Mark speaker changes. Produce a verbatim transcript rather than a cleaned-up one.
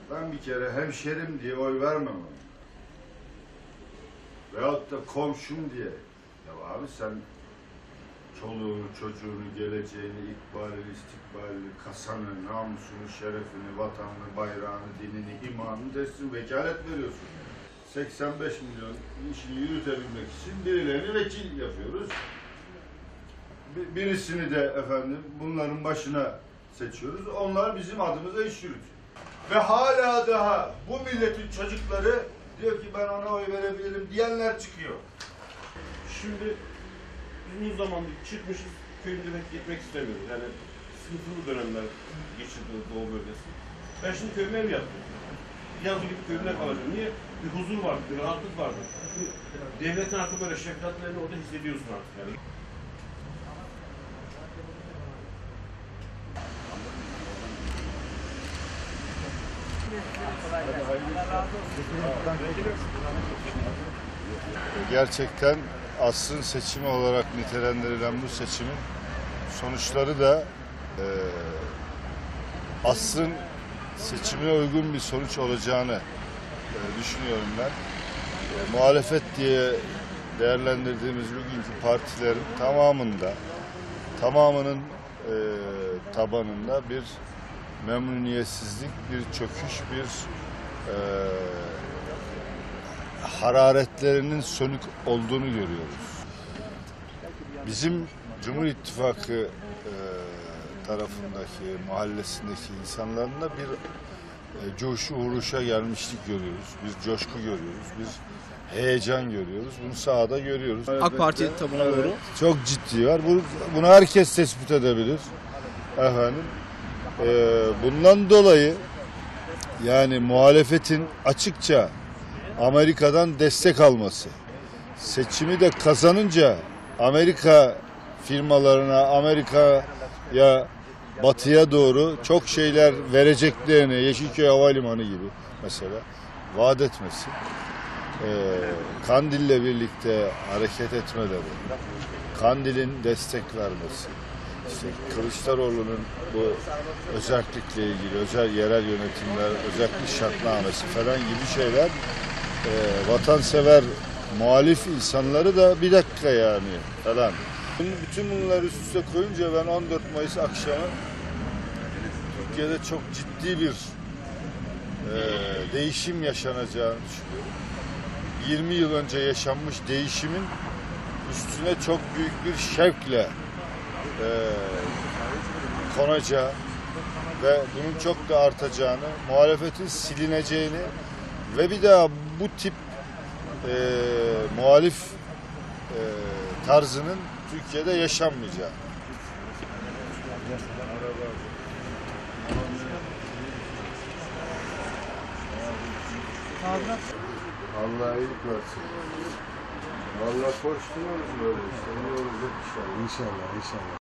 Speaker 1: Ben bir kere hemşerim diye oy vermem ona. Veyahut da komşum diye. Ya abi sen çoluğunu, çocuğunu, geleceğini, ikbalini, istikbalini, kasanı, namusunu, şerefini, vatanını, bayrağını, dinini, imanını teslim vekalet veriyorsun. seksen beş milyon işini yürütebilmek için birilerini vekil yapıyoruz. Birisini de efendim bunların başına seçiyoruz. Onlar bizim adımıza iş yürütüyor. Ve hala daha bu milletin çocukları diyor ki ben ona oy verebilirim diyenler çıkıyor.
Speaker 2: Şimdi uzun zamandır çıkmışız, köyümüze pek gitmek istemiyoruz. Yani sıkıntılı dönemler geçirdi Doğu bölgesi. Ben şimdi köyüme ev yaptım. Yazı gibi köyümde kalacağım. Niye? Bir huzur vardı, bir rahatlık vardı. Çünkü devletin artık böyle şefkatlerini orada hissediyorsun artık yani.
Speaker 1: Gerçekten asrın seçimi olarak nitelendirilen bu seçimin sonuçları da e, asrın seçimine uygun bir sonuç olacağını e, düşünüyorum ben. E, muhalefet diye değerlendirdiğimiz bugünkü partilerin tamamında, tamamının e, tabanında bir memnuniyetsizlik, bir çöküş, bir e, hararetlerinin sönük olduğunu görüyoruz. Bizim Cumhur İttifakı e, tarafındaki, mahallesindeki insanların da bir e, coşu uğruşa gelmişlik görüyoruz. Bir coşku görüyoruz, bir heyecan görüyoruz. Bunu sahada görüyoruz.
Speaker 3: AK Parti tabuna
Speaker 1: evet,
Speaker 3: doğru.
Speaker 1: çok ciddi var. Bu, bunu herkes tespit edebilir. Efendim. E, bundan dolayı yani muhalefetin açıkça Amerika'dan destek alması, seçimi de kazanınca Amerika firmalarına, Amerika'ya, batıya doğru çok şeyler vereceklerini, Yeşilköy Havalimanı gibi mesela vaat etmesi, e, Kandil'le birlikte hareket etmeleri, Kandil'in destek vermesi, işte Kılıçdaroğlu'nun bu özellikle ilgili özel yerel yönetimler, özellik şartnamesi falan gibi şeyler e, vatansever muhalif insanları da bir dakika yani falan. Bütün bunları üst üste koyunca ben on dört Mayıs akşamı Türkiye'de çok ciddi bir e, değişim yaşanacağını düşünüyorum. yirmi yıl önce yaşanmış değişimin üstüne çok büyük bir şevkle e, konacağı ve bunun çok da artacağını, muhalefetin silineceğini ve bir daha bu tip e, muhalif e, tarzının Türkiye'de yaşanmayacağı. Allah iyilik versin. Vallahi koşturuyoruz böyle işte. İyi olacak inşallah.
Speaker 4: İnşallah, inşallah.